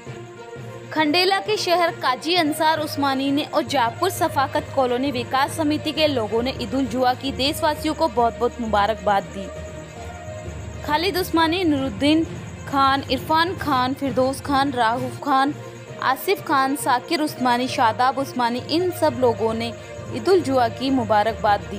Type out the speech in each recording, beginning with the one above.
खंडेला के शहर काजी अंसार उस्मानी ने और जयपुर सफाकत कॉलोनी विकास समिति के लोगों ने ईद उल जुहा की देशवासियों को बहुत बहुत मुबारकबाद दी। खालिद उस्मानी, नूरुद्दीन खान, इरफान खान, फिरदौस खान, राहुफ खान, आसिफ खान, साकिर उस्मानी, शादाब उस्मानी, इन सब लोगों ने ईद उल जुहा की मुबारकबाद दी।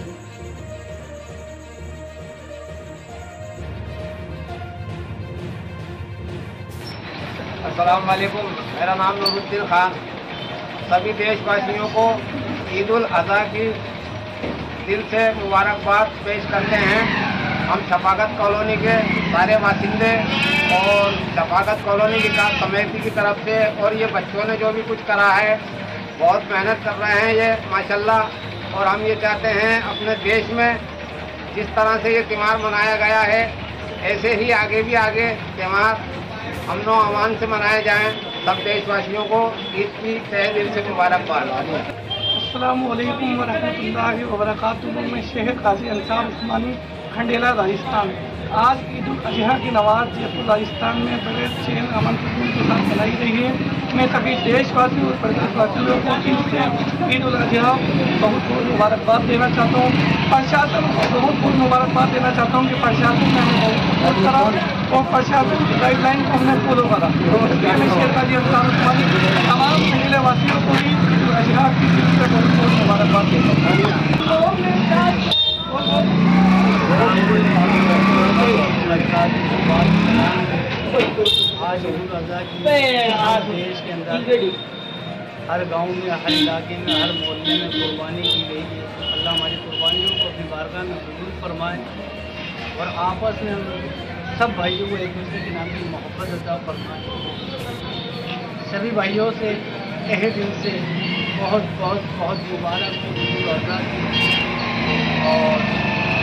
अस्सलाम वालेकुम, मेरा नाम नूरुद्दीन खान। सभी देशवासियों को ईद उल अज़हा की दिल से मुबारकबाद पेश करते हैं। हम शफाकत कॉलोनी के सारे बासिंदे और शफाकत कॉलोनी विकास समिति की तरफ से, और ये बच्चों ने जो भी कुछ करा है बहुत मेहनत कर रहे हैं ये माशाल्लाह। और हम ये चाहते हैं अपने देश में जिस तरह से ये त्यौहार मनाया गया है ऐसे ही आगे त्यौहार अमन व अमान से मनाए जाएं। सब देशवासियों को ईद की तहे दिल से मुबारकबाद। अस्सलामु अलैकुम व रहमतुल्लाहि व बरकातुहू। मैं शेख काजी अंसार उस्मानी, खंडेला, राजस्थान। आज ईद उल अजहा की नमाज जयपुर राजस्थान में बड़े चैन अमन सुकून के साथ मनाई रही है। मैं सभी देशवासियों और प्रदेशवासियों को ईद उल अजहा बहुत बहुत मुबारकबाद देना चाहता हूँ। प्रशासन को बहुत बहुत मुबारकबाद देना चाहता हूँ कि प्रशासन ने हमें बहुत सपोर्ट करा और प्रशासन की गाइडलाइन को हमने फॉलो करा। इसलिए मैं शेख काजी अंसार उस्मानी तमाम खंडेला वासियों को ईद उल अजहा की बहुत बहुत मुबारकबाद देता हूँ। आज ईद उल अज़हा की देश के अंदर हर गांव में, हर इलाके में, हर मोहल्ले में कुर्बानी की गई है। अल्लाह हमारी कुर्बानियों को अपनी बारगाह में कबूल फरमाए और आपस में हम सब भाइयों को एक दूसरे के नाम की मोहब्बत अता फरमाए। सभी भाइयों से तहे दिल से बहुत बहुत बहुत मुबारक हो ईद उल अज़हा की। और